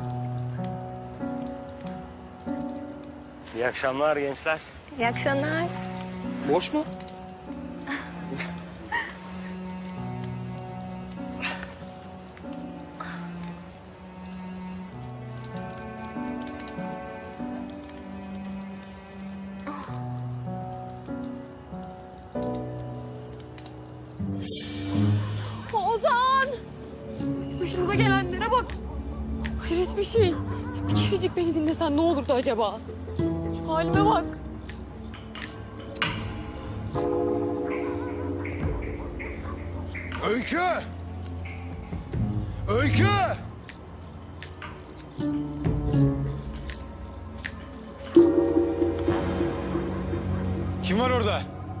İyi akşamlar gençler. İyi akşamlar. Boş mu? Ozan! Başımıza gelenlere bak. Hayret bir şey. Bir kerecik beni dinlesen ne olurdu acaba? Şu halime bak. Öykü! Öykü! Kim var orada?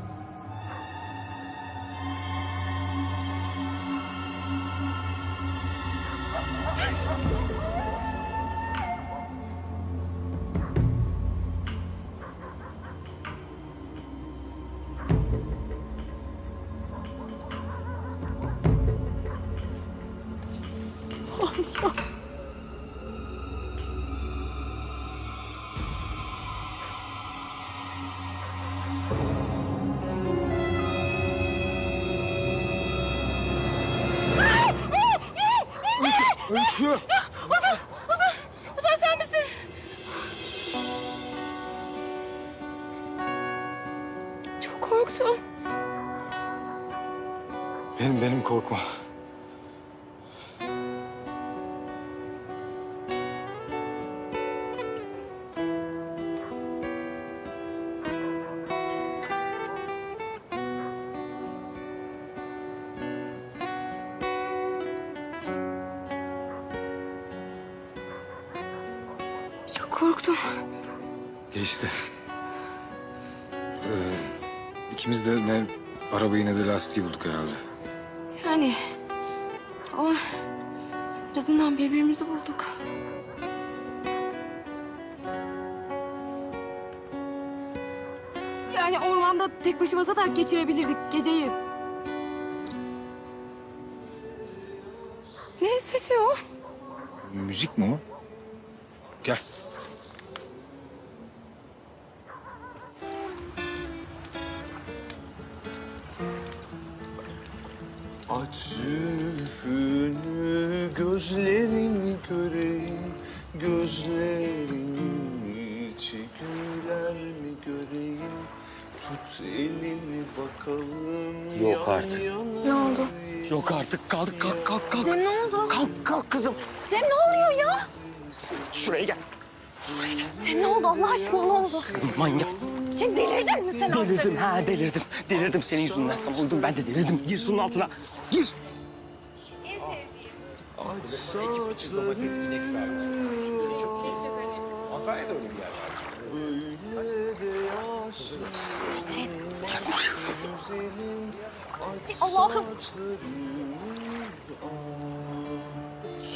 Öykü! Ozan sen misin? Çok korktum. Benim korkma. Çok korktum. Geçti. İkimiz de ne arabayı ne de lastiği bulduk herhalde. Yani ama en azından birbirimizi bulduk. Yani ormanda tek başımıza da geçirebilirdik geceyi. Ne sesi o? Müzik mi o? Gel. Aç zülfünü, gözlerini göreyim, gözlerini çekiler mi göreyim, tut elimi bakalım. Yok artık. Ne oldu? Yok artık. Kalk. Cem ne oldu? Kalk kızım. Cem ne oluyor ya? Şuraya gel. Cem ne oldu Allah aşkına ne oldu? Kızım manyak. Cem delirdin mi sen artık? Delirdim. Delirdim senin yüzünden. Sen buldun ben de delirdim. Gir şunun altına. Gir. Aç saçları, Antalya'da öyle bir yer var. öyle de yaşlı güzelim, aç Allah'ım. saçlarını aç.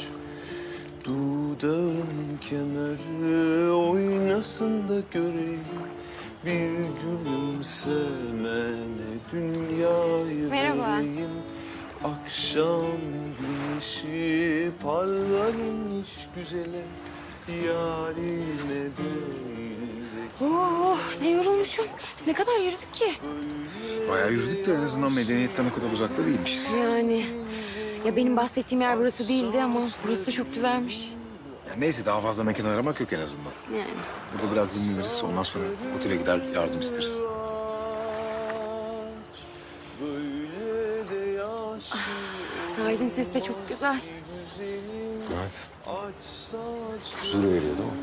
Dudağın kenarı oynasın da göreyim, bir gülümsemene dünyayı Merhaba. vereyim. Akşam güneşi parlarmış güzele, yarine değil de Oh ne yorulmuşum. Biz ne kadar yürüdük ki? Bayağı yürüdük de en azından medeniyetten o kadar uzakta değilmişiz. Yani ya benim bahsettiğim yer burası değildi ama burası da çok güzelmiş. Ya neyse daha fazla mekan aramak yok en azından. Yani. Burada biraz dinleniriz. Ondan sonra otele gider yardım isteriz. aç. Böyle de yaşlı Sahilin sesi de çok güzel. Evet. aç saçlarını Huzur veriyor değil mi?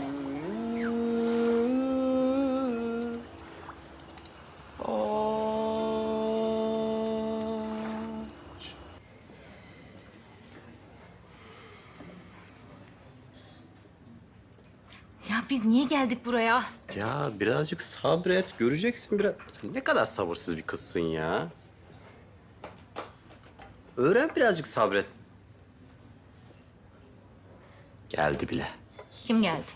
aç. Ya biz niye geldik buraya? Ya birazcık sabret, göreceksin biraz. Sen ne kadar sabırsız bir kızsın ya. Öğren birazcık sabret. Geldi bile. Kim geldi?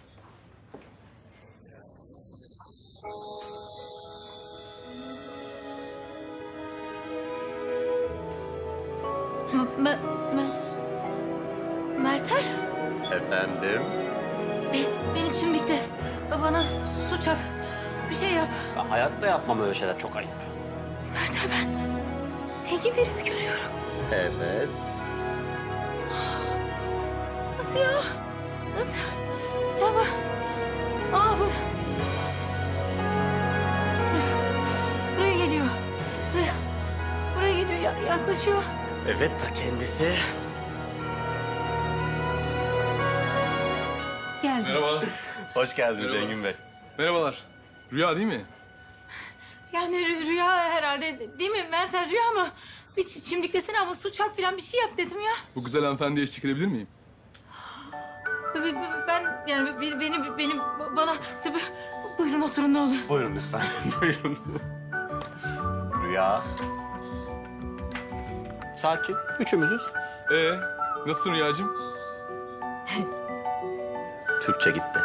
Mertel? Efendim? Beni çimdikte. Bana su çarp. Bir şey yap. Ya hayatta yapmam öyle şeyler, çok ayıp. Mert'e ben Engin derisi görüyorum. Evet. Nasıl ya? Nasıl? Sen bak. Aa bu. Buraya geliyor. Buraya geliyor. Yaklaşıyor. Evet, ta kendisi. Geldi. Merhaba. Hoş geldiniz Merhaba. Engin Bey. Merhabalar. Rüya değil mi? Yani rüya herhalde değil mi Mert? Rüya ama bir çimdiklesene ama su çarp falan bir şey yap dedim ya. Bu güzel hanımefendiye eşlik edebilir miyim? Ben yani beni bana buyurun oturun ne olur. Buyurun lütfen, buyurun. Rüya. Sakin, üçümüzüz. Nasılsın Rüyacığım? Türkçe gitti.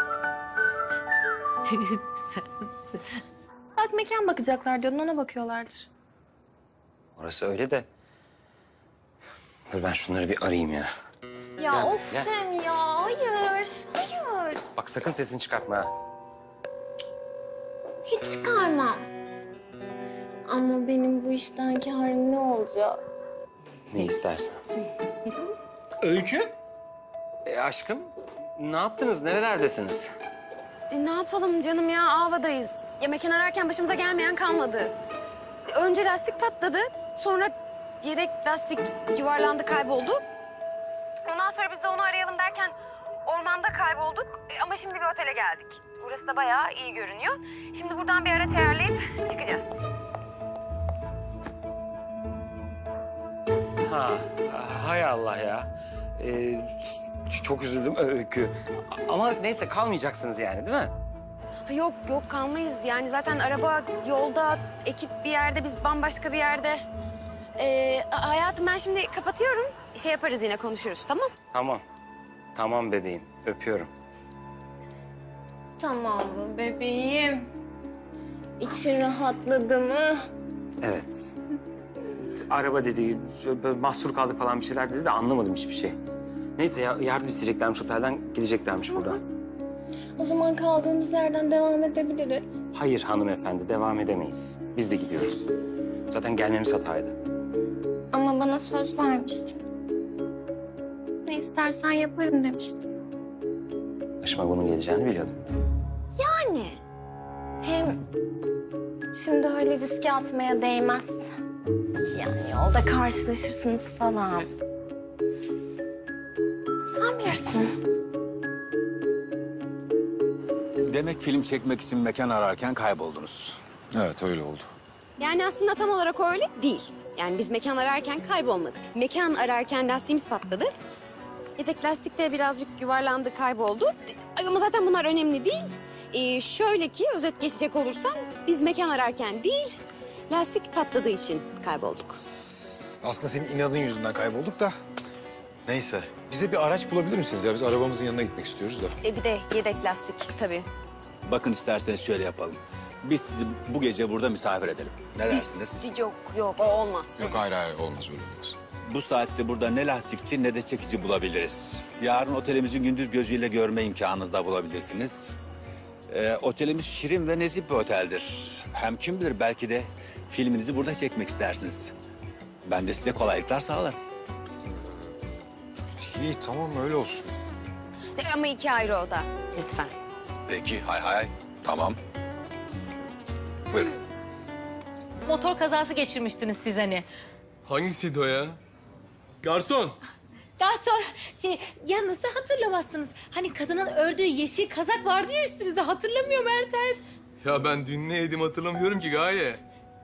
Bak mekan bakacaklar diyordun ona bakıyorlardır. Orası öyle de. Dur ben şunları bir arayayım ya. Ya Gel, of gel. Cem ya hayır. Hayır. Bak sakın sesini çıkartma ha. Hiç çıkarmam. Ama benim bu işten kârım ne olacak? Ne istersen. Öykü? Aşkım, ne yaptınız? Nerelerdesiniz? Ne yapalım canım ya Ava'dayız. Ya mekan ararken başımıza gelmeyen kalmadı. Önce lastik patladı. Sonra yedek lastik yuvarlandı kayboldu. Ondan sonra biz de onu arayalım derken ormanda kaybolduk. Ama şimdi bir otele geldik. Burası da bayağı iyi görünüyor. Şimdi buradan bir araç ayarlayıp çıkacağız. Hay Allah ya. Çok üzüldüm Öykü. Ama neyse kalmayacaksınız yani değil mi? Yok yok kalmayız. Yani zaten araba yolda, ekip bir yerde, biz bambaşka bir yerde. Hayatım ben şimdi kapatıyorum. Şey yaparız yine konuşuruz tamam? Tamam. Tamam bebeğim. Öpüyorum. Tamam mı bebeğim? İçin rahatladı mı? Evet. Araba dedi, böyle mahsur kaldık falan bir şeyler dedi de anlamadım hiçbir şey. Neyse ya yardım isteyeceklermiş otelden, gideceklermiş buradan. O zaman kaldığımız yerden devam edebiliriz. Hayır hanımefendi, devam edemeyiz. Biz de gidiyoruz. Zaten gelmemiz hataydı. Ama bana söz vermiştin. Ne istersen yaparım demiştin. Başıma bunun geleceğini biliyordum. Yani. Hem şimdi öyle riske atmaya değmez. Yani yolda karşılaşırsınız falan. Sen bilirsin. Demek film çekmek için mekan ararken kayboldunuz. Evet öyle oldu. Yani aslında tam olarak öyle değil. Yani biz mekan ararken kaybolmadık. Mekan ararken lastiğimiz patladı. Yedek lastik de birazcık yuvarlandı, kayboldu. Ama zaten bunlar önemli değil. Şöyle ki özet geçecek olursam biz mekan ararken değil, lastik patladığı için kaybolduk. Aslında senin inadın yüzünden kaybolduk da. Neyse. Bize bir araç bulabilir misiniz ya? Biz arabamızın yanına gitmek istiyoruz da. Bir de yedek lastik tabii. Bakın isterseniz şöyle yapalım. Biz sizi bu gece burada misafir edelim. Ne dersiniz? Yok o olmaz. Yok hayır olmaz öyle olmaz. Bu saatte burada ne lastikçi ne de çekici bulabiliriz. Yarın otelimizin gündüz gözüyle görme imkanınızı da bulabilirsiniz. Otelimiz şirin ve nezih bir oteldir. Hem kim bilir belki de filminizi burada çekmek istersiniz. Ben de size kolaylıklar sağlarım. İyi tamam öyle olsun. Ama 2 ayrı oda lütfen. Peki hay tamam. Buyurun. Motor kazası geçirmiştiniz siz hani. Hangisiydi o ya? Garson! Garson ya nasıl hatırlamazsınız? Hani kadının ördüğü yeşil kazak vardı ya üstünüzde hatırlamıyor Mertel. Ya ben dün ne yedim hatırlamıyorum ki Gaye.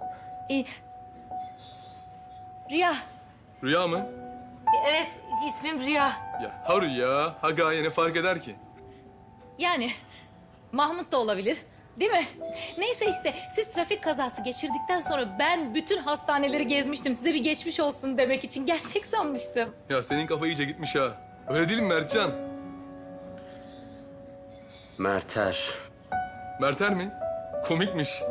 Rüya. Rüya mı? Evet ismim Rüya. Ya ha Rüya, ha Gaye ne fark eder ki? Yani Mahmut da olabilir. Değil mi? Neyse işte siz trafik kazası geçirdikten sonra ben bütün hastaneleri gezmiştim. Size bir geçmiş olsun demek için gerçek sanmıştım. Ya senin kafa iyice gitmiş ha. Öyle değil mi Mertcan? Merter. Merter mi? Komikmiş.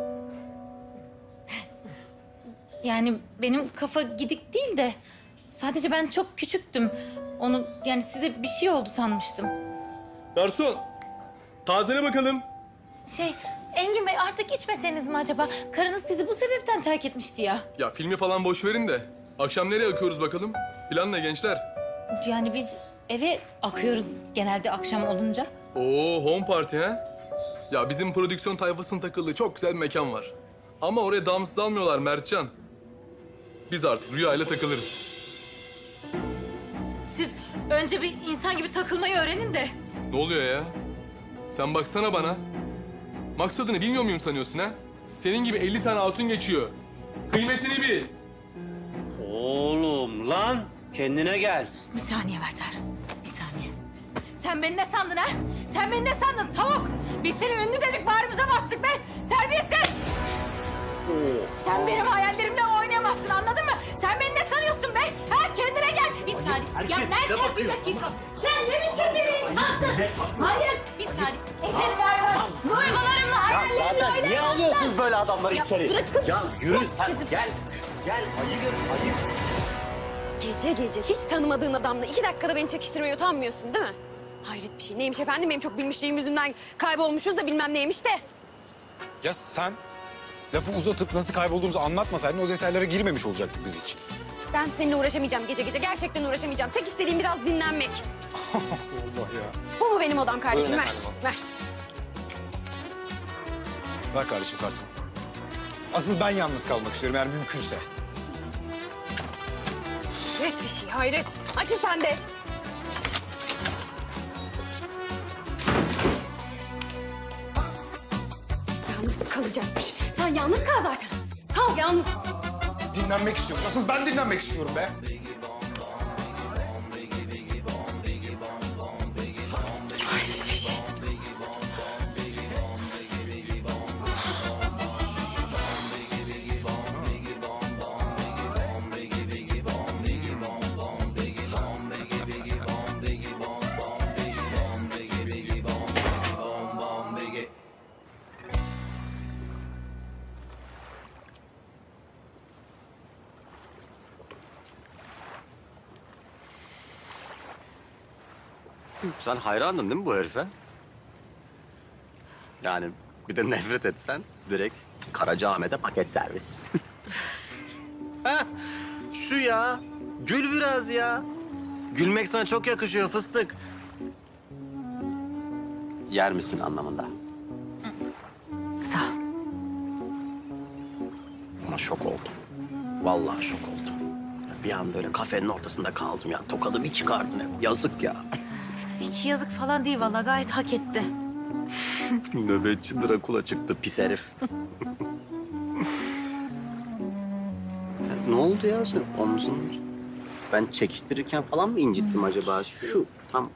Yani benim kafa gidik değil de sadece ben çok küçüktüm. Onu yani size bir şey oldu sanmıştım. Garson, tazele bakalım. Engin Bey artık içmeseniz mi acaba? Karınız sizi bu sebepten terk etmişti ya. Ya filmi falan boş verin de. Akşam nereye akıyoruz bakalım? Plan ne gençler? Yani biz eve akıyoruz genelde akşam olunca. Oo, home party ha? Ya bizim prodüksiyon tayfasının takıldığı çok güzel bir mekan var. Ama oraya damsız almıyorlar Mertcan. Biz artık Rüya ile takılırız. Siz önce bir insan gibi takılmayı öğrenin de. Ne oluyor ya? Sen baksana bana. Maksadını bilmiyor muyum sanıyorsun ha? Senin gibi 50 tane hatun geçiyor. Kıymetini bil. Oğlum lan kendine gel. Bir saniye Merter. Bir saniye. Sen beni ne sandın ha? Sen beni ne sandın tavuk? Biz seni ünlü dedik bağrımıza bastık be. Terbiyesiz. Sen benim hayallerimle oynayamazsın anladın mı? Sen beni ne sanıyorsun be? Ha kendine gel. Bir saniye. Ya Merter bir dakika. Sen ne biçim bir insansın? Hayır bir saniye. Seni ver. Duygularımla hayallerimle oynayamazsın. Niye alıyorsunuz böyle adamları içeri? bırakın. Ya yürü sen gel. Gel ayı gör ayı. Gece gece hiç tanımadığın adamla 2 dakikada beni çekiştirmeye utanmıyorsun değil mi? Hayret bir şey. Neymiş efendim benim çok bilmişliğim yüzünden kaybolmuşuz da bilmem neymiş de. Ya sen lafı uzatıp nasıl kaybolduğumuzu anlatmasaydın o detaylara girmemiş olacaktık biz hiç. Ben seninle uğraşamayacağım gece gece. Gerçekten uğraşamayacağım. Tek istediğim biraz dinlenmek. Allah ya. Bu mu benim odam kardeşim? Buyurun Ver, efendim. ver. Ver kardeşim kartımı. Asıl ben yalnız kalmak istiyorum eğer mümkünse. Hayret bir şey, hayret. Açın sen de. Yalnız kalacakmış. Sen yalnız kal zaten. Kal yalnız. Dinlenmek istiyorum. Asıl ben dinlenmek istiyorum be. Sen hayrandın değil mi bu herife? Yani bir de nefret etsen direkt Karacaahmet'e paket servis. Heh, şu ya. Gül biraz ya. Gülmek sana çok yakışıyor fıstık. Yer misin anlamında. Sağ ol. Ama şok oldum. Vallahi şok oldum. Bir an böyle kafenin ortasında kaldım ya. Tokadı bir çıkardın hep. Yazık ya. Hiç yazık falan değil vallahi gayet hak etti. Nöbetçi Drakula çıktı pis herif. Ne oldu ya sen omzun? Ben çekiştirirken falan mı incittim acaba? Şu tam...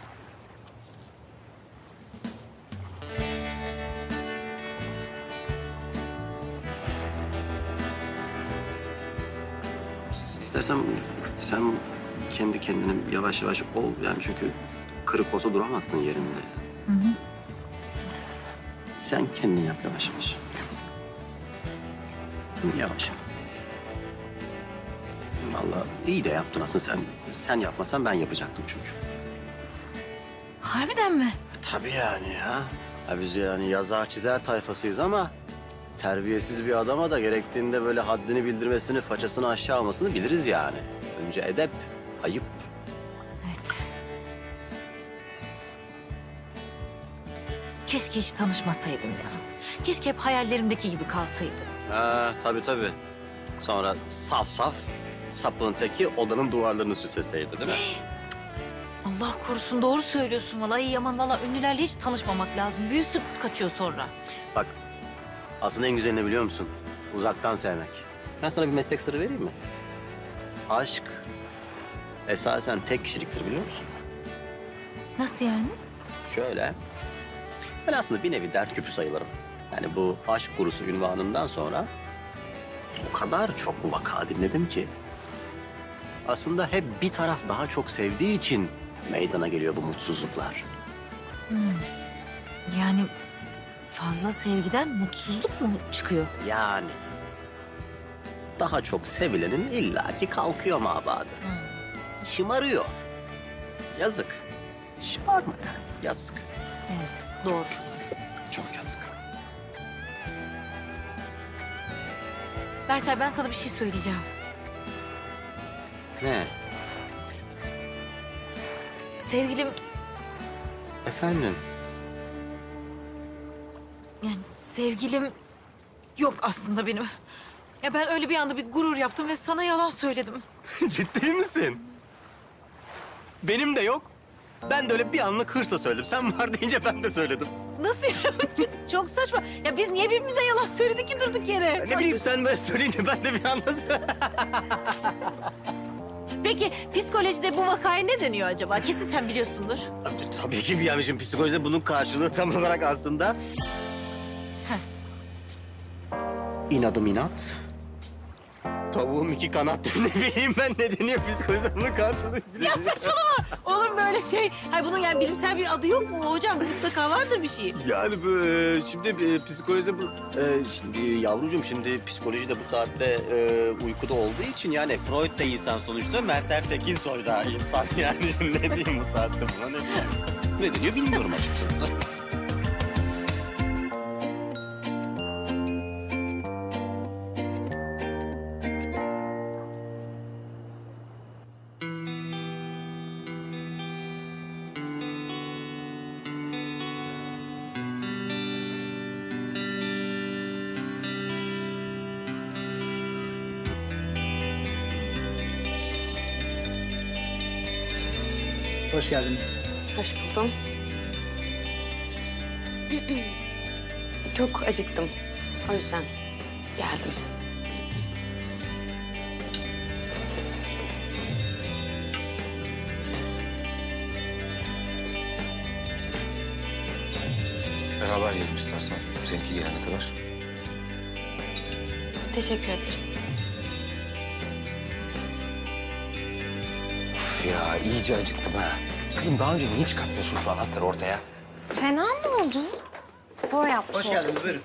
İstersen sen kendi kendine yavaş yavaş ol. Yani çünkü kırık olsa duramazsın yerinde. Hı hı. Sen kendin yap yavaş yavaş. Yavaş. Vallahi iyi de yaptın aslında sen. Sen yapmasan ben yapacaktım çünkü. Harbiden mi? Tabii yani ya. Ya biz yani yazar çizer tayfasıyız ama terbiyesiz bir adama da gerektiğinde böyle haddini bildirmesini, façasını aşağı almasını biliriz yani. Önce edep, ayıp. Evet. Keşke hiç tanışmasaydım ya. Keşke hep hayallerimdeki gibi kalsaydı. Ha tabii. Sonra saf sapığın teki odanın duvarlarını süsleseydi değil mi? Allah korusun doğru söylüyorsun vallahi Yaman. Vallahi ünlülerle hiç tanışmamak lazım. Büyüsü kaçıyor sonra. Bak aslında en güzelini biliyor musun? Uzaktan sevmek. Ben sana bir meslek sırrı vereyim mi? Aşk esasen tek kişiliktir biliyor musun? Nasıl yani? Şöyle, ben aslında bir nevi dert küpü sayılırım. Yani bu aşk gurusu ünvanından sonra o kadar çok vaka dinledim ki... aslında hep bir taraf daha çok sevdiği için meydana geliyor bu mutsuzluklar. Yani fazla sevgiden mutsuzluk mu çıkıyor? Yani daha çok sevilenin illaki kalkıyor mabadı. Şımarıyor. Yazık. Şımarma yani. Yazık. Evet, doğru. Çok yazık. Berter, ben sana bir şey söyleyeceğim. Ne? Sevgilim, Efendim? yani sevgilim yok aslında benim. Ya ben öyle bir anda bir gurur yaptım ve sana yalan söyledim. Ciddi misin? Benim de yok. Ben de öyle bir anlık hırsla söyledim. Sen var deyince ben de söyledim. Nasıl ya? Çok saçma. Ya biz niye birbirimize yalan söyledik ki durduk yere? Ne bileyim sen böyle söyleyince ben de bir anda Peki psikolojide bu vakaya ne deniyor acaba? Kesin sen biliyorsundur. Tabii ki yani şimdi psikolojide bunun karşılığı tam olarak aslında... İnadım inat. Tavuğum iki kanat. Ne bileyim ben ne deniyor psikolojide bunun karşılığı. Ya saçmalama. Olur mu öyle şey? Hayır bunun yani bilimsel bir adı yok mu hocam? Mutlaka vardır bir şey. Yani bu şimdi psikolojide bu... şimdi yavrucuğum şimdi psikolojide bu saatte uykuda olduğu için yani Freud da insan sonuçta. Mert Ertekinsoy da insan yani. Ne diyeyim bu saatte buna ne diyeyim? Ne deniyor bilmiyorum açıkçası. Hoş geldiniz. Hoş buldum. Çok acıktım. O yüzden geldim. Beraber yiyelim istersen. Seninki gelene kadar. Teşekkür ederim. Ya iyice acıktım ha. Kızım daha önce niye çıkartmıyorsun şu anahtarı ortaya? Fena mı oldu? Spor yapmış Hoş geldiniz, buyurun.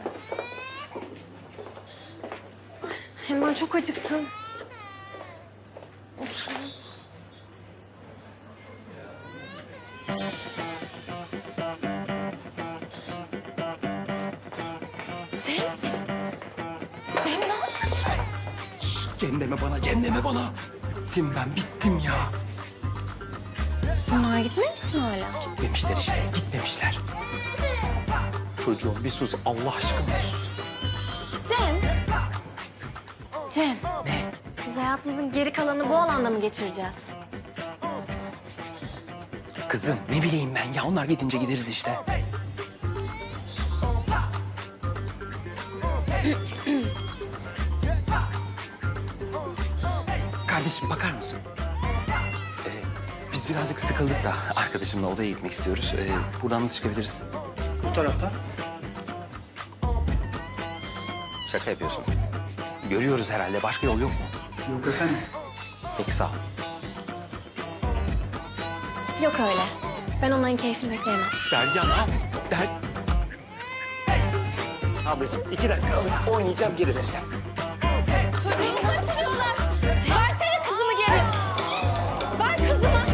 Hemen çok acıktım. Oturalım. Cem. Cem ne yapıyorsun? Cem deme bana, Cem deme bana. Bittim ben, bittim ya. Bunlar gitmemiş mi hala? Gitmemişler işte, gitmemişler. Çocuğum bir sus, Allah aşkına sus. Cem. Cem. Ne? Biz hayatımızın geri kalanını bu alanda mı geçireceğiz? Kızım ne bileyim ben ya, onlar gidince gideriz işte. Kardeşim bakar mısın? Biz birazcık sıkıldık da arkadaşımla odaya gitmek istiyoruz. Buradan nasıl çıkabiliriz? Bu taraftan. Şaka yapıyorsun. Görüyoruz herhalde. Başka yol yok mu? Yok efendim. Peki sağ ol. Yok öyle. Ben onların keyfini bekleyemem. Derya ne? Ablacığım 2 dakika alıp oynayacağım geri vereceğim. Çocuğumu kaçırıyorlar. Versene kızımı geri. Ver kızımı.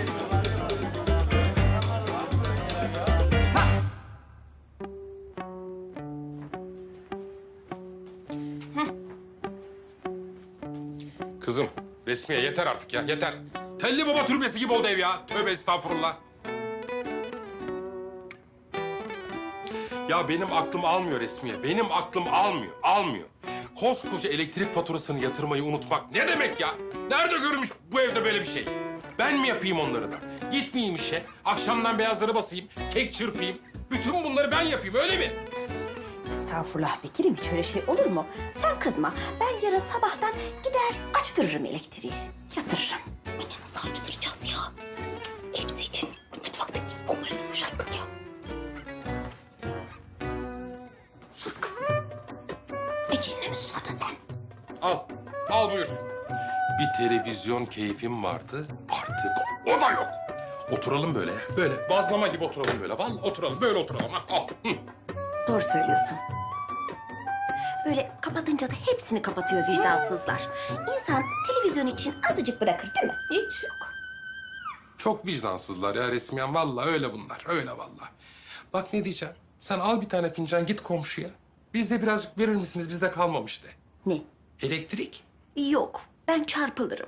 Kızım, Resmiye yeter artık ya, yeter. Telli baba türbesi gibi oldu ev ya. Tövbe estağfurullah. Ya benim aklım almıyor Resmiye. Benim aklım almıyor. Koskoca elektrik faturasını yatırmayı unutmak ne demek ya? Nerede görmüş bu evde böyle bir şey? Ben mi yapayım onları da? Gitmeyeyim işe, akşamdan beyazları basayım, kek çırpayım. Bütün bunları ben yapayım, öyle mi? Estağfurullah Bekir'im, hiç öyle şey olur mu? Sen kızma. Ben yarın sabahtan gider açtırırım elektriği. Yatırırım. Anne nasıl açtıracağız ya? Elbise için mutfaktaki onları yumuşattık ya. Sus kızım. Ece'yle mi susadın sen? Al buyur. Bir televizyon keyfim vardı, artık o da yok. Oturalım böyle, böyle bazlama gibi oturalım böyle. Vallahi oturalım, böyle oturalım. Al. Doğru söylüyorsun. Böyle kapatınca da hepsini kapatıyor vicdansızlar. İnsan televizyon için azıcık bırakır değil mi? Hiç yok. Çok vicdansızlar ya resmiyen. Vallahi öyle bunlar. Öyle vallahi. Bak ne diyeceğim. Sen al bir tane fincan git komşuya. Bize birazcık verir misiniz? Bizde kalmamış de. Ne? Elektrik. Yok, ben çarpılırım.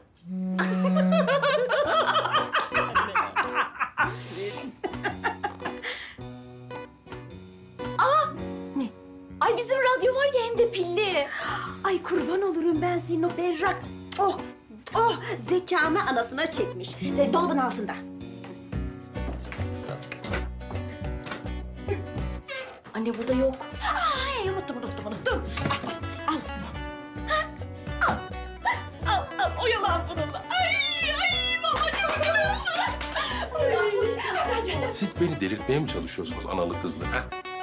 Ne? Ay bizim radyo var ya hem de pilli. Ay kurban olurum ben senin o berrak. Oh, oh zekanı anasına çekmiş. Dolabın altında. Anne burada yok. Ay unuttum. Al. Al, oyalan bununla. Ay, vallahi çok güzel. Siz beni delirtmeye mi çalışıyorsunuz analı kızlı ha?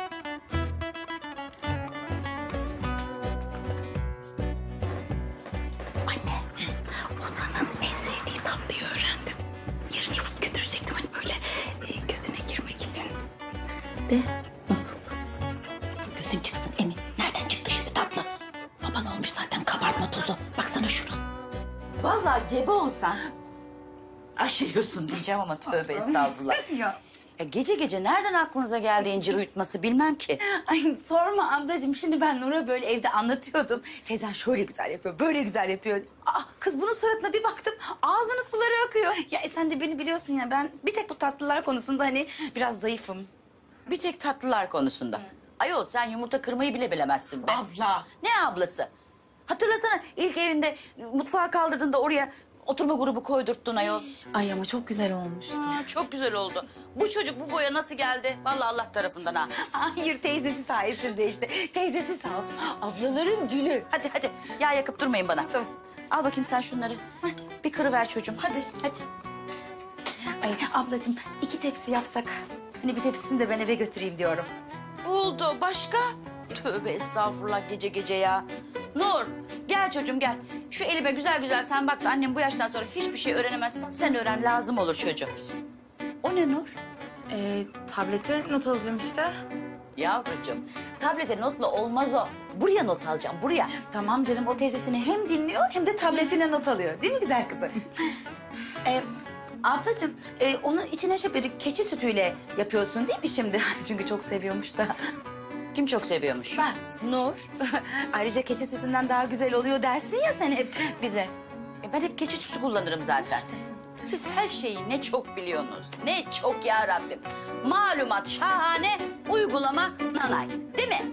Anne, Ozan'ın en sevdiği tatlıyı öğrendim. Yarın yapıp götürecektim hani böyle gözüne girmek için. De nasıl? Gözün çıksın Emin. Nereden çıktı şimdi tatlı? Baban olmuş zaten kabartma tozu. Baksana şuna. Vallahi gebe olsan aşırıyorsun diyeceğim ama tövbe estağfurullah. Ya gece gece nereden aklınıza geldi incir uyutması bilmem ki. Ay sorma ablacığım. Şimdi ben Nur'a böyle evde anlatıyordum. Teyzen şöyle güzel yapıyor, böyle güzel yapıyor. Aa, kız bunun suratına bir baktım. Ağzının suları akıyor. Ya sen de beni biliyorsun ya. Ben bir tek bu tatlılar konusunda hani biraz zayıfım. Bir tek tatlılar konusunda. Ayol sen yumurta kırmayı bile bilemezsin be. Abla. Ne ablası? Hatırlasana ilk evinde mutfağa kaldırdığında oraya oturma grubu koydurttun ayol. Ay ama çok güzel olmuştu. Çok güzel oldu. Bu çocuk bu boya nasıl geldi? Vallahi Allah tarafından ha. Hayır teyzesi sayesinde işte. Teyzesi sağ olsun. Ablaların gülü. Hadi. Yağ yakıp durmayın bana. Tamam. Al bakayım sen şunları. Bir kırıver çocuğum. Hadi. Ay ablacığım 2 tepsi yapsak. Hani bir tepsisini de ben eve götüreyim diyorum. Oldu. Başka? Tövbe estağfurullah gece gece ya. Nur gel çocuğum gel. Şu elime güzel güzel sen bak da annem bu yaştan sonra hiçbir şey öğrenemez. Sen öğren lazım olur çocuk. O ne Nur? Tablete not alacağım işte. Yavrucuğum tablete notla olmaz o. Buraya not alacağım buraya. Tamam canım o teyzesini hem dinliyor hem de tabletine not alıyor. Değil mi güzel kızım? Ablacığım onun içine böyle keçi sütüyle yapıyorsun değil mi şimdi? Çünkü çok seviyormuş da. Kim çok seviyormuş? Ben. Nur. Ayrıca keçi sütünden daha güzel oluyor dersin ya sen hep bize. Ben hep keçi sütü kullanırım zaten. Siz her şeyi ne çok biliyorsunuz. Ne çok ya Rabbim. Malumat şahane, uygulama nanay. Değil mi?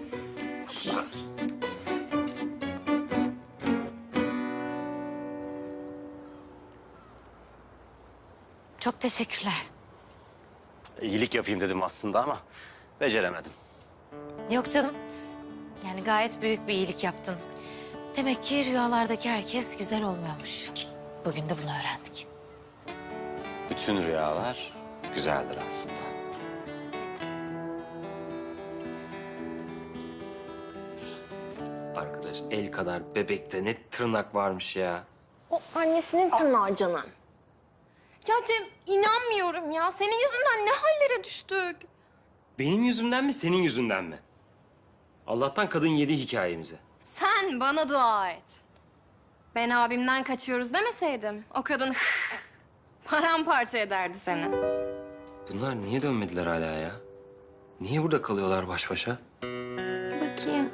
Çok teşekkürler. İyilik yapayım dedim aslında ama beceremedim. Yok canım. Yani gayet büyük bir iyilik yaptın. Demek ki rüyalardaki herkes güzel olmuyormuş. Bugün de bunu öğrendik. Bütün rüyalar güzeldir aslında. Arkadaş el kadar bebekte ne tırnak varmış ya. O annesinin tırnağı canım. Ya Cem inanmıyorum ya. Senin yüzünden ne hallere düştük. Benim yüzümden mi senin yüzünden mi? Allah'tan kadın yedi hikayemizi. Sen bana dua et. Ben abimden kaçıyoruz demeseydim o kadın paramparça ederdi seni. Bunlar niye dönmediler hala ya? Niye burada kalıyorlar baş başa? Bakayım.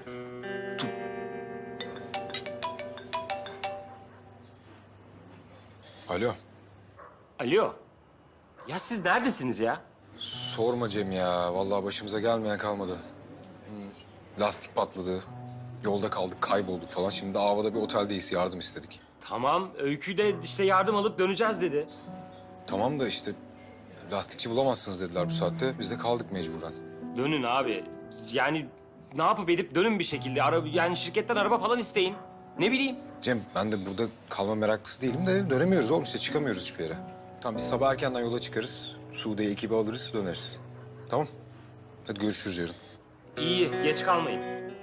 Alo. Alo. Ya siz neredesiniz ya? Sorma Cem ya. Vallahi başımıza gelmeyen kalmadı. Lastik patladı. Yolda kaldık, kaybolduk falan. Şimdi de Ava'da bir oteldeyiz. Yardım istedik. Tamam, Öykü de işte yardım alıp döneceğiz dedi. Tamam da işte lastikçi bulamazsınız dediler bu saatte. Biz de kaldık mecburen. Dönün abi. Yani ne yapıp edip dönün bir şekilde. Yani şirketten araba falan isteyin. Ne bileyim. Cem ben de burada kalma meraklısı değilim de dönemiyoruz oğlum. İşte çıkamıyoruz hiçbir yere. Tamam biz sabah erkenden yola çıkarız. Sude'yi ekibi alırız döneriz. Tamam. Hadi görüşürüz yarın. İyi, geç kalmayın.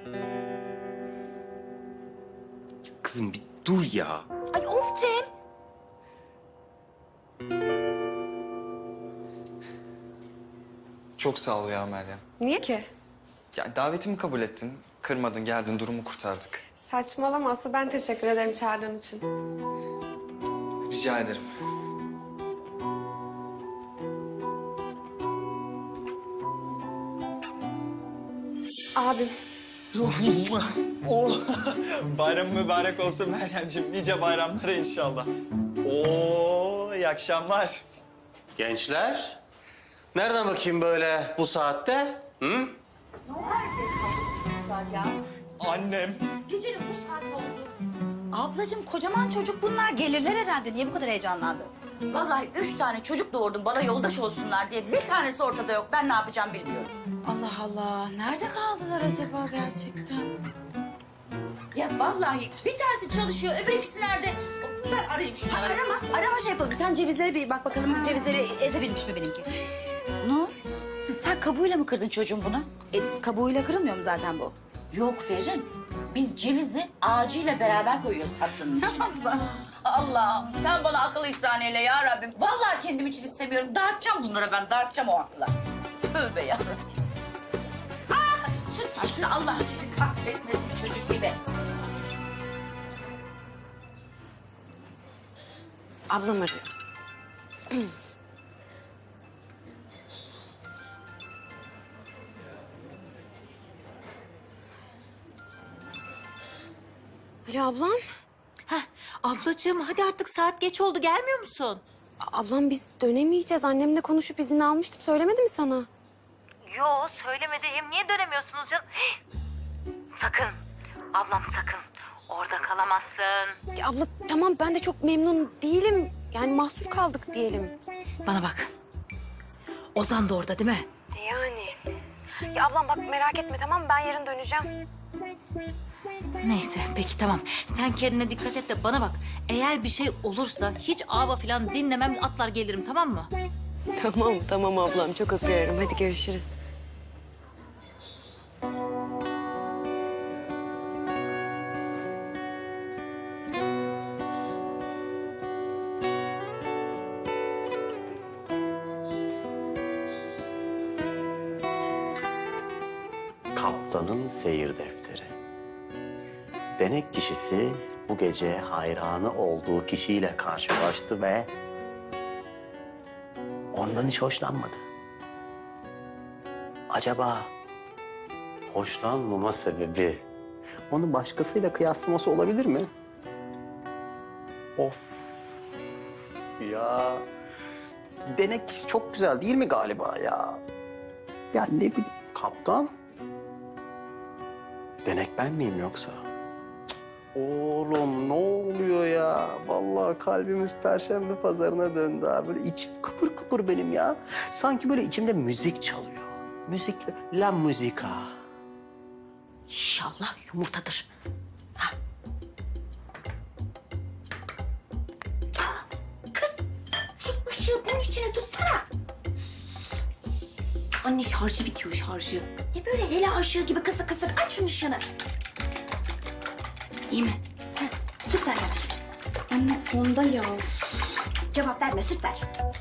Kızım bir dur ya. Ay of Cem. Çok sağ ol ya Meryem. Niye ki? Ya davetimi kabul ettin, kırmadın, geldin, durumu kurtardık. Saçmalama Aslı. Ben teşekkür ederim çağırdığın için. Rica ederim. Abim. Oh, bayram mübarek olsun Meryemciğim. Nice bayramlara inşallah. Oo, iyi akşamlar. Gençler, nereden bakayım böyle bu saatte? Hı? Annem. Gecenin bu saati oldu. Ablacığım kocaman çocuk bunlar gelirler herhalde. Niye bu kadar heyecanlandın? Vallahi 3 tane çocuk doğurdum bana yoldaş olsunlar diye. Bir tanesi ortada yok. Ben ne yapacağım bilmiyorum. Allah Allah. Nerede kaldılar acaba gerçekten? Ya vallahi bir tanesi çalışıyor, öbür ikisi nerede? Ben arayayım şunu. Arama şey yapalım. Sen cevizlere bir bak bakalım. Cevizleri ezebilmiş mi benimki? Nur, sen kabuğuyla mı kırdın çocuğum bunu? Kabuğuyla kırılmıyor mu zaten bu? Yok Ferrin. Biz cevizi ağacıyla beraber koyuyoruz tatlının içine. Allah'ım sen bana akıl ihsan eyle ya Rabbim. Vallahi kendim için istemiyorum. Dağıtacağım bunlara ben. Dağıtacağım o aklı. Tövbe ya Rabbim. Süt taşlı Allah sizi kahretmesin çocuk gibi. Ablam arıyor. Alo ablam. Ablacığım hadi artık saat geç oldu gelmiyor musun? Ablam biz dönemeyeceğiz. Annemle konuşup izin almıştım. Söylemedi mi sana? Yo söylemedi. Hem niye dönemiyorsunuz canım? Sakın. Ablam sakın. Orada kalamazsın. Ya abla tamam ben de çok memnun değilim. Yani mahsur kaldık diyelim. Bana bak. Ozan da orada değil mi? Yani. Ya ablam bak merak etme tamam mı? Ben yarın döneceğim. Neyse peki tamam. Sen kendine dikkat et de bana bak. Eğer bir şey olursa hiç ava falan dinlemem atlar gelirim tamam mı? Tamam ablam çok öpüyorum. Hadi görüşürüz. Kaptanın seyir defteri. Denek kişisi bu gece hayranı olduğu kişiyle karşılaştı ve ondan hiç hoşlanmadı. Acaba hoşlanmama sebebi onu başkasıyla kıyaslaması olabilir mi? Of. Ya. Denek çok güzel değil mi galiba ya? Ya ne bileyim kaptan? Denek ben miyim yoksa? Cık, oğlum ne oluyor ya? Vallahi kalbimiz Perşembe pazarına döndü ha. Böyle içim kıpır kıpır benim ya. Sanki böyle içimde müzik çalıyor. Müzik, la müzika. İnşallah yumurtadır. Şu ışığı bunun içine tutsana. Anne şarjı bitiyor şarjı. Ne böyle hela ışığı gibi kısık kısık aç şunun ışığını. İyi mi? Süt ver bana süt. Anne sonda ya. Cevap verme süt ver.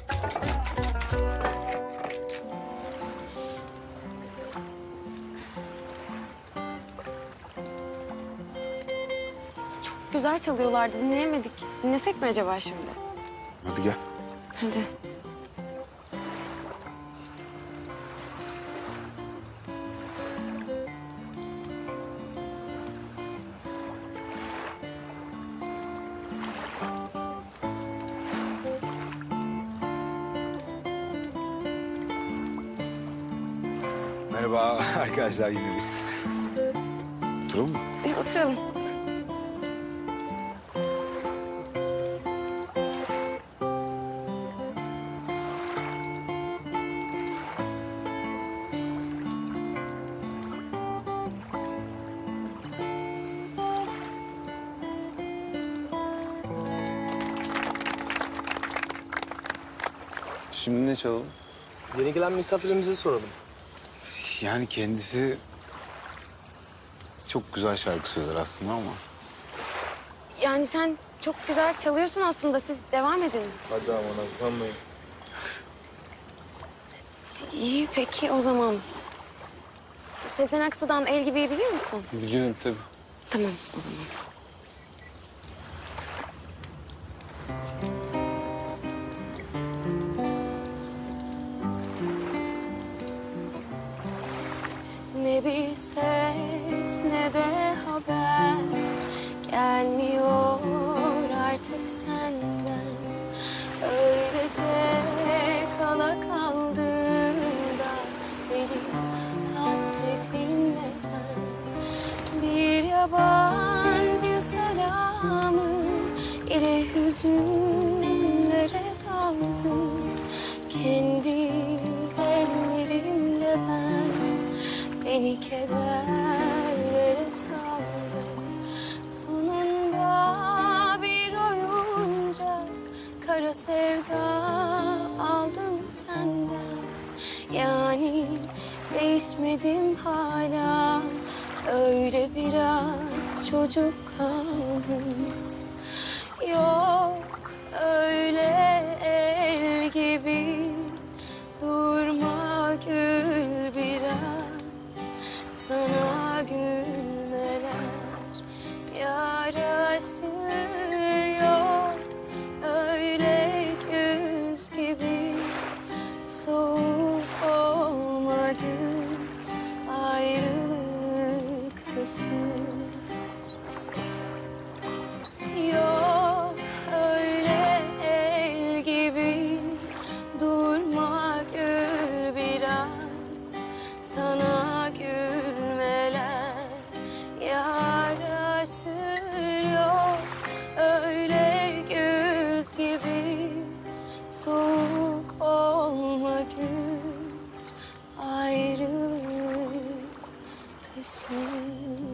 Güzel çalıyorlardı dinleyemedik. Dinlesek mi acaba şimdi? Hadi gel. Hadi. Merhaba arkadaşlar yine biz. Oturalım mı? Oturalım. Şimdi ne çalalım? Yeni gelen misafirimize soralım. Yani kendisi çok güzel şarkı söyler aslında ama. Yani sen çok güzel çalıyorsun aslında. Siz devam edin. Hadi ama nazlanmayın. İyi peki o zaman. Sezen Aksu'dan El Gibi'yi biliyor musun? Biliyorum tabii. Tamam o zaman. Ne Ne bir ses ne de haber gelmiyor artık senden. Öylece kala kaldığımda deli hasretinle ben bir yabancı selamı ile hüzünlere daldım. Kendi ellerimle ben beni kederlere saldım. Sonunda bir oyuncak kara sevda aldım senden. Yani değişmedim hala, öyle biraz çocuk kaldım. Yok öyle el gibi durma gül biraz, sana gülmeler yaraşır. Yok öyle güz gibi soğuk olma güz, ayrılık taşır. Yok öyle el gibi durma gül biraz, sana gülmeler yaraşır. Yok öyle güz gibi soğuk olma güz, ayrılık taşır.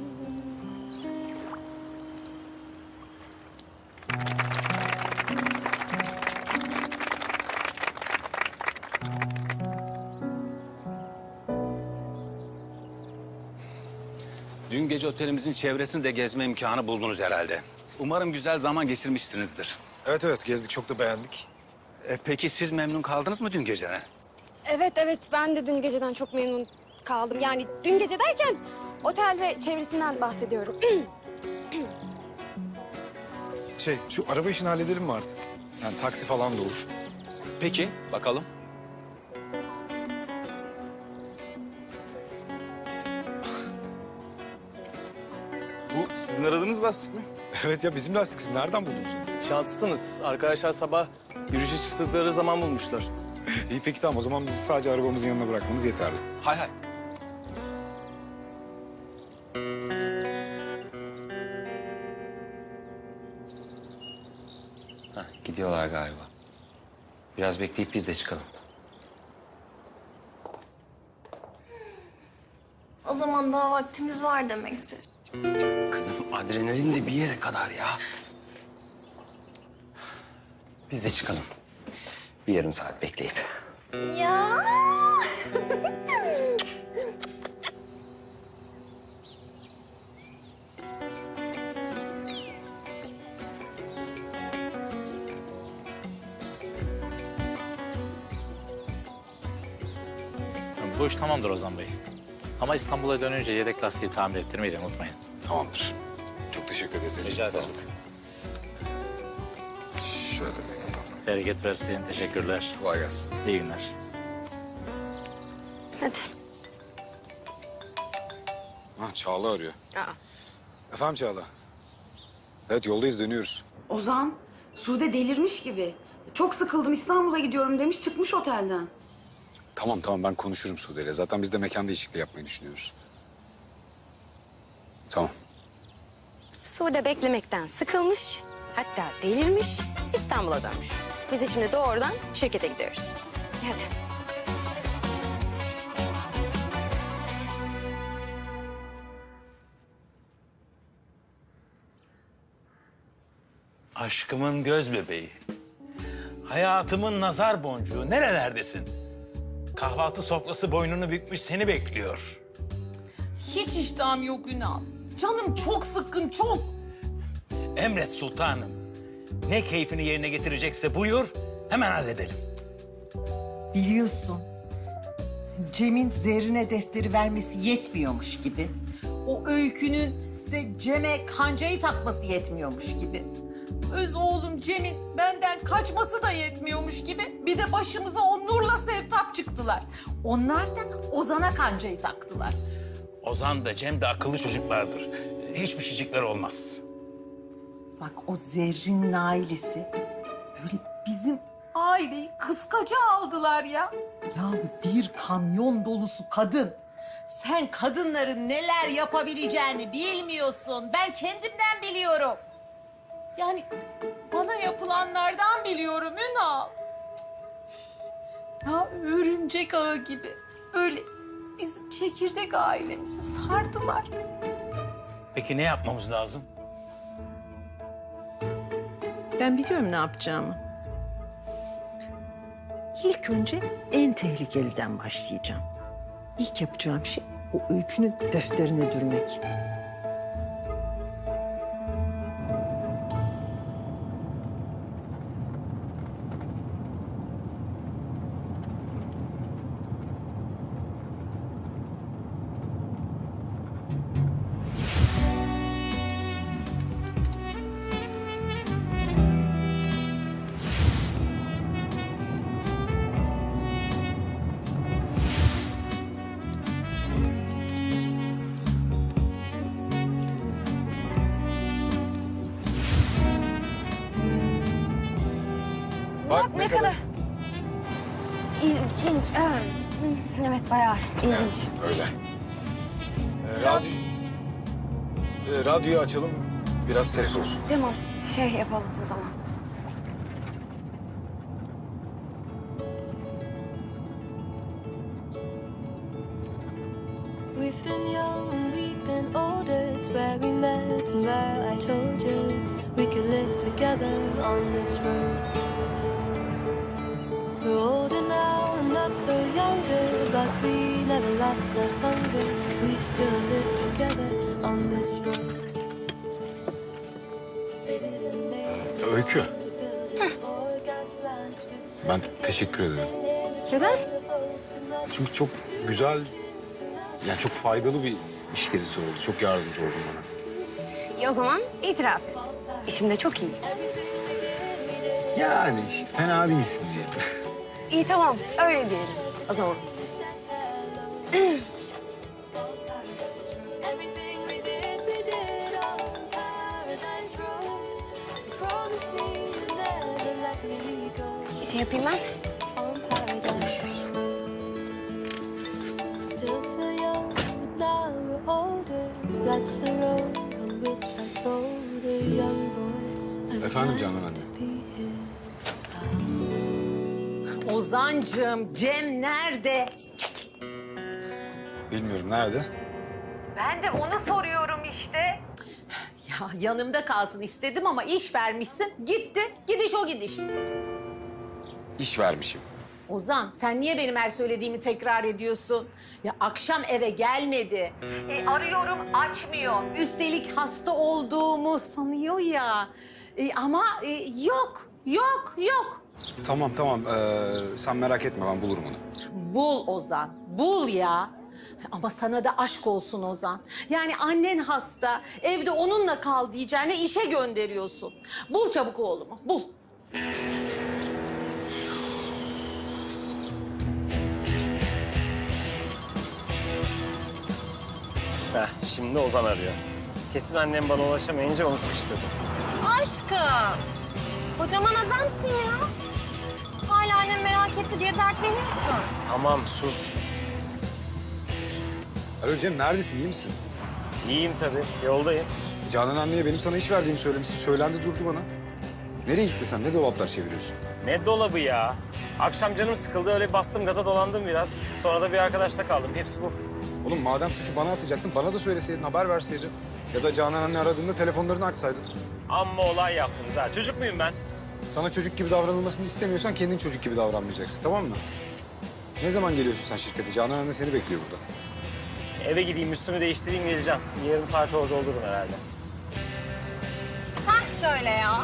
Dün gece otelimizin çevresini de gezme imkanı buldunuz herhalde. Umarım güzel zaman geçirmişsinizdir. Evet evet gezdik, çok da beğendik. Peki siz memnun kaldınız mı dün geceden? Evet, ben de dün geceden çok memnun kaldım. Yani dün gece derken otel ve çevresinden bahsediyorum. Şu araba işini halledelim mi artık? Yani taksi falan da olur. Peki, bakalım. Bu sizin aradığınız lastik mi? Evet ya, bizim lastik. Siz nereden buldunuz? Şanslısınız. Arkadaşlar sabah yürüyüşe çıktıkları zaman bulmuşlar. İyi peki tamam, o zaman bizi sadece arabamızın yanına bırakmanız yeterli. Hay hay. Gidiyorlar galiba. Biraz bekleyip biz de çıkalım. O zaman daha vaktimiz var demektir. Kızım adrenalin de bir yere kadar ya. Biz de çıkalım. Bir yarım saat bekleyip. Ya. Bu iş tamamdır Ozan Bey. Ama İstanbul'a dönünce yedek lastiği tamir ettirmeyi de unutmayın. Tamamdır. Çok teşekkür ederiz. Rica ederim. Şöyle. Bereket versin. Teşekkürler. Kolay gelsin. İyi günler. Hadi. Çağla arıyor. Aa. Efendim Çağla? Evet, yoldayız, dönüyoruz. Ozan, Sude delirmiş gibi. Çok sıkıldım, İstanbul'a gidiyorum demiş, çıkmış otelden. Tamam ben konuşurum Sude'yle. Zaten biz de mekan değişikliği yapmayı düşünüyoruz. Tamam. Sude beklemekten sıkılmış, hatta delirmiş, İstanbul'a dönmüş. Biz de şimdi doğrudan şirkete gidiyoruz. Hadi. Aşkımın göz bebeği. Hayatımın nazar boncuğu. Nerelerdesin? Kahvaltı sofrası boynunu bükmüş seni bekliyor. Hiç iştahım yok Ünal. Canım çok sıkkın, çok. Emret sultanım. Ne keyfini yerine getirecekse buyur, hemen halledelim. Biliyorsun, Cem'in Zerrin'e defteri vermesi yetmiyormuş gibi. O Öykü'nün de Cem'e kancayı takması yetmiyormuş gibi. Öz oğlum Cem'in benden kaçması da yetmiyormuş gibi. Bir de başımıza o Nur'la Sevtap çıktılar. Onlar da Ozan'a kancayı taktılar. Ozan da Cem de akıllı çocuklardır. Hiçbir şeycikler olmaz. Bak o Zerrin'in ailesi böyle bizim aileyi kıskaca aldılar ya. Ya bir kamyon dolusu kadın. Sen kadınların neler yapabileceğini bilmiyorsun. Ben kendimden biliyorum. Yani bana yapılanlardan biliyorum Ünal. Ya örümcek ağı gibi böyle bizim çekirdek ailemizi sardılar. Peki ne yapmamız lazım? Ben biliyorum ne yapacağımı. İlk önce en tehlikeliden başlayacağım. İlk yapacağım şey o öykünün defterine dürmek. Bak Ne kadar ilginç. Evet bayağı ilginç. Öyle. Radyoyu açalım, biraz ses olsun. Tamam şey yapalım o zaman. We've been young and we've been older. It's where we met and where I told you we could live together on this road. We're older now and not so younger, but we never lost that hunger. We still live together on this road. Öykü. Ben teşekkür ederim. Neden? Çünkü çok güzel, yani çok faydalı bir iş gezisi oldu. Çok yardımcı oldun bana. İyi o zaman itiraf et. İşimde çok iyi. Yani işte fena değilsin diye. İyi tamam öyle diyelim o zaman. Şey yapayım ben. Still feel young, but now we're older. That's the road on which I told a young boy. Efendim Canan anne. Ozancığım, Cem nerede? Bilmiyorum nerede? Ben de onu soruyorum işte. Ya yanımda kalsın istedim ama iş vermişsin. Gitti. Gidiş o gidiş. İş vermişim. Ozan sen niye benim her söylediğimi tekrar ediyorsun? Ya akşam eve gelmedi. Arıyorum açmıyor. Üstelik hasta olduğumu sanıyor ya. Ama yok. Tamam. Sen merak etme, ben bulurum onu. Bul Ozan, bul ya. Ama sana da aşk olsun Ozan. Yani annen hasta, evde onunla kal diyeceğine işe gönderiyorsun. Bul çabuk oğlumu, bul. Şimdi Ozan arıyor. Kesin annem bana ulaşamayınca onu sıkıştırdı. Aşkım. Kocaman adamsın ya. Hala annem merak etti diye dertleniyorsun. Tamam sus. Alo Cem, neredesin, iyi misin? İyiyim tabii, yoldayım. Canan anneye benim sana iş verdiğimi söylemişsin. Söylendi durdu bana. Nereye gitti sen? Ne dolaplar çeviriyorsun? Ne dolabı ya? Akşam canım sıkıldı, öyle bastım gaza dolandım biraz. Sonra da bir arkadaşla kaldım, hepsi bu. Oğlum madem suçu bana atacaktın, bana da söyleseydin, haber verseydin. Ya da Canan anne aradığında telefonlarını açsaydın. Amma olay yaptınız ha. Çocuk muyum ben? Sana çocuk gibi davranılmasını istemiyorsan kendin çocuk gibi davranmayacaksın, tamam mı? Ne zaman geliyorsun sen şirkete? Canan anne seni bekliyor burada. Eve gideyim, üstümü değiştireyim, geleceğim. Yarım saat orada olurum herhalde. Hah şöyle ya.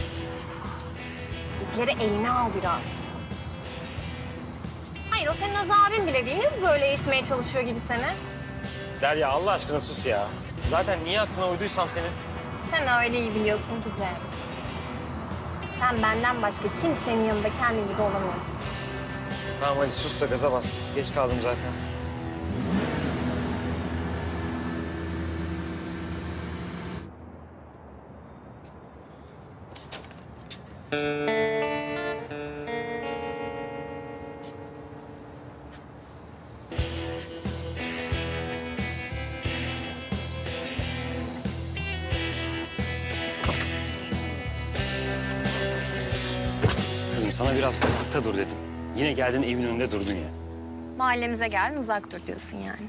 İpleri eline al biraz. Hayır o senin az abin bile değil mi? Böyle eğitmeye çalışıyor gibi seni. Derya Allah aşkına sus ya. Zaten niye aklına uyduysam senin? Sen öyle iyi biliyorsun ki Cem. Sen benden başka kimsenin yanında kendin gibi olamıyorsun. Tamam hadi sus da gaza bas. Geç kaldım zaten. Kızım sana biraz uzakta dur dedim. Yine geldin evin önünde durdun ya. Mahallemize geldin, uzak dur diyorsun yani.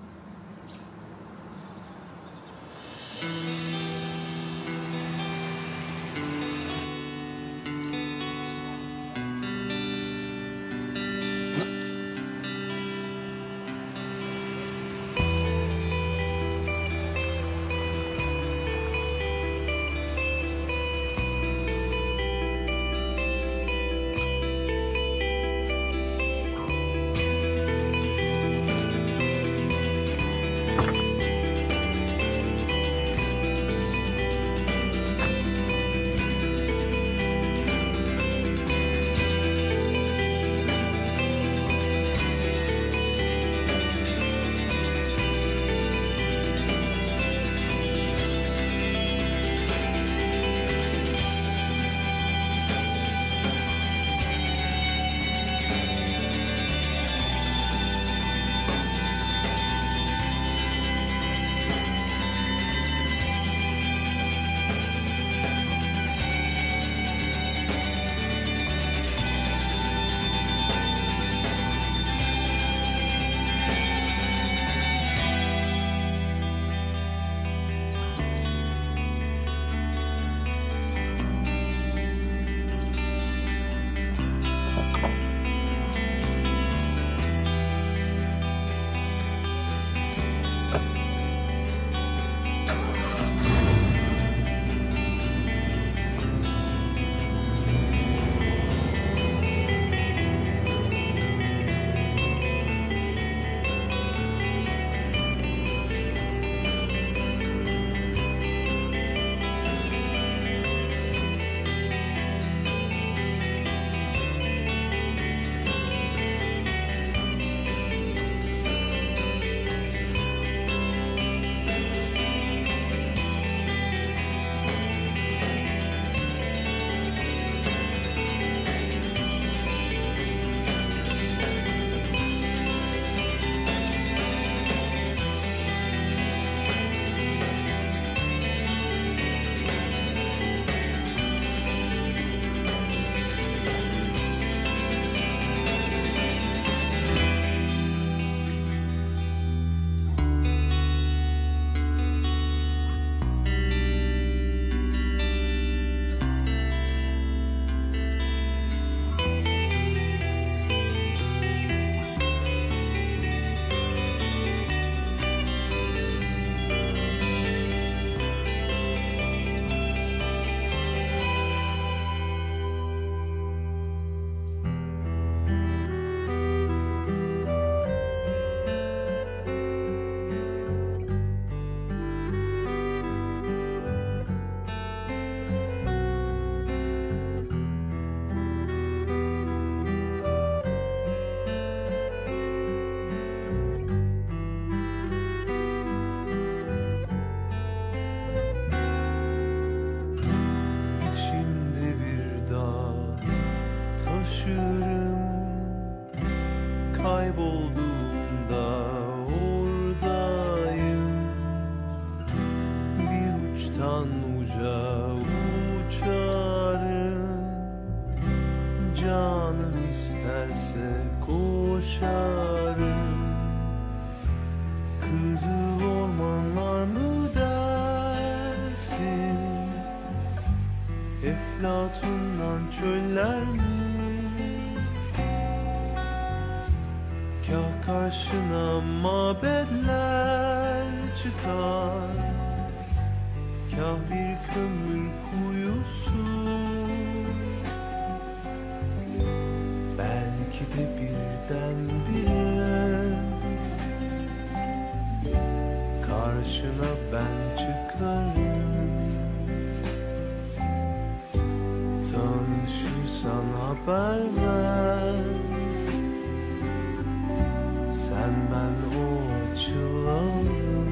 Kaybolduğumda oradayım. Bir uçtan uca uçarım. Canım isterse koşarım. Kızıl ormanlar mı dersin? Eflatundan çöller mi? Kah karşına mabedler çıkar, kah bir kömür kuyusu. Belki de birdenbire karşına ben çıkarım. Tanışırsan haber ver. Sen ben o açılalım.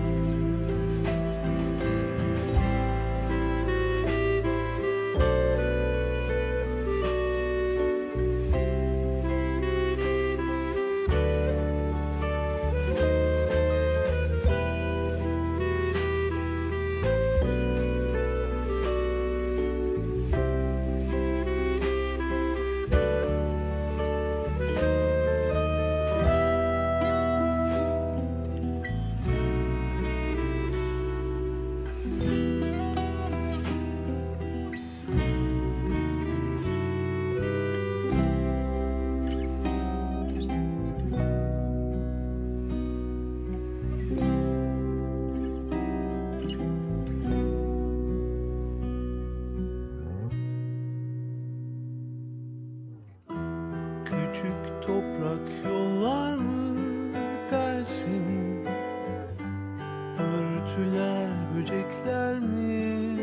Bülbüller, böcekler mi?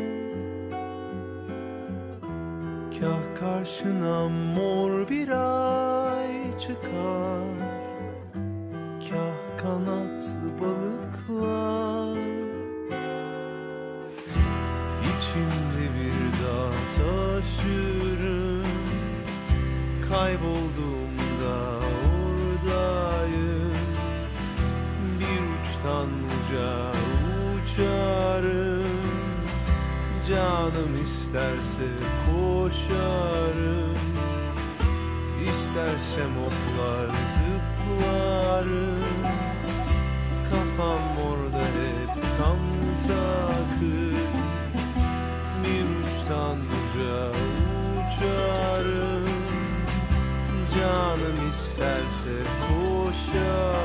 Kah karşına mor bir ay çıkar, kah kanatlı balıklar. İçimde bir dağ taşırım, kaybolduğumda oradayım. Bir uçtan uca uçarım, canım isterse koşarım. İstersem hoplar zıplarım, kafam orada hep tam takır. Bir uçtan uca uçarım, canım isterse koşarım.